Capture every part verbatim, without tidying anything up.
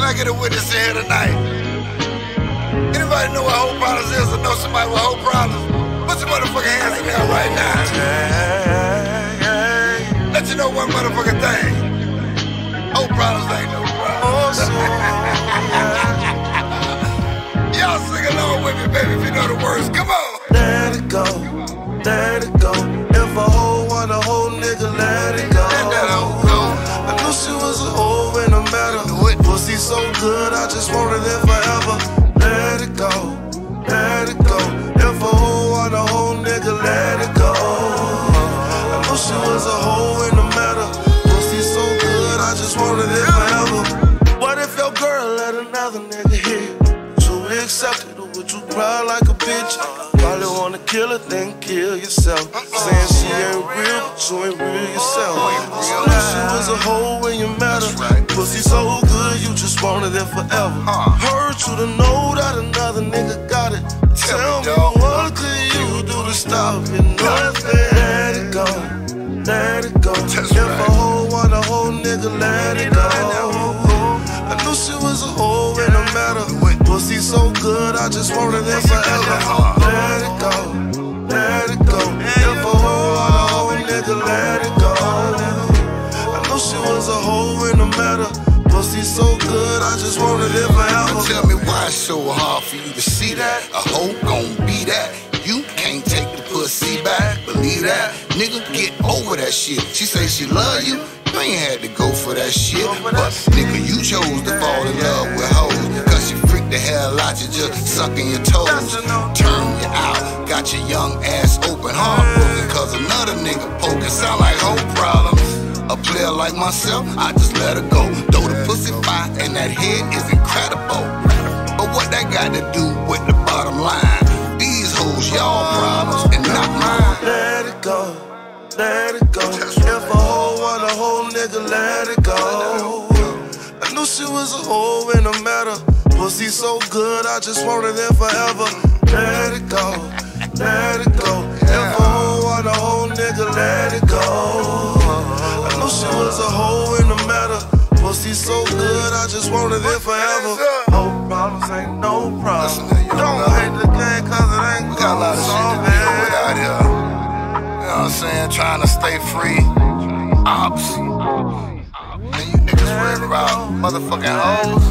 I get a witness in here tonight? Anybody know what whole problems is or know somebody with whole problems? Put your motherfucking hands in the air right now. Let you know one motherfucking thing. Whole problems ain't no problems. Y'all sing along with me, baby, if you know the words. Come on. Let it go, let it go. If a hoe want a whole nigga, let it go. Let that hoe go. I knew she was a hoe in a matter. Pussy so good, I just wanted it forever. Let it go, let it go. If a hoe want a whole nigga, let it go. I knew she was a hoe in a matter. Pussy so good, I just wanted it forever. What if your girl let another nigga hit? So we accepted it, would you cry like a bitch? Probably wanna kill her, then kill yourself. Saying she ain't real, but you ain't real yourself. She knew she was a hoe when you met her. Pussy so good, you just wanted it forever. Heard you to know that another nigga got it. Tell me what could you do to stop it? Nothing. Let it go, let it go. If a hoe want a whole nigga, let it go. I knew she was a hoe in a matter. Pussy so good, I just wanted it forever. Let it go, let it go. If a hoe want a whole nigga, let it go. I knew she was a hoe in a matter. Pussy so good, I just wanted it forever. Tell me why it's so hard for you to see that a hoe gon' be that. You can't take the pussy back, believe that. Nigga, get over that shit. She say she love you, you ain't had to go for that shit. But nigga, you chose to fall in love with hoes, cause she freaked the hell out you just sucking your toes. Turn you out, got your young ass open, heartbroken, cause another nigga poking. Sound like whole problems. A player like myself, I just let her go. Though the pussy fire and that head is incredible, but what that got to do with the bottom line? These hoes y'all problems and not mine. Let it go, let it go. If a hoe want a whole nigga, let it go. I knew she was a hoe in a matter. Pussy so good, I just wanted it forever. Let it go, let it go. If a hoe want a whole nigga, let it go. I knew she was a hoe in a matter. Pussy so good, I just wanted it forever. No problems ain't no problems. Don't hate the game cause it ain't. We got a lot of shit to deal with out here. You know what I'm saying? Trying to stay free. Ops. And you niggas worried about motherfucking hoes.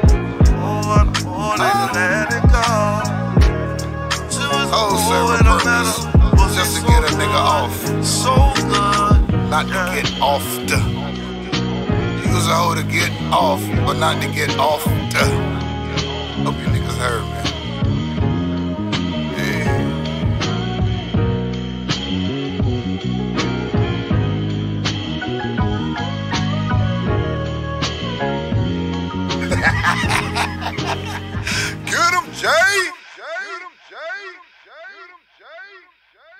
Hoes serve a purpose just to get a nigga off. So good. Not to get off the. Use a hoe to get off, but not to get off the. Hope you niggas heard me. Get him, Jay! Get him, Jay! Get him, Jay!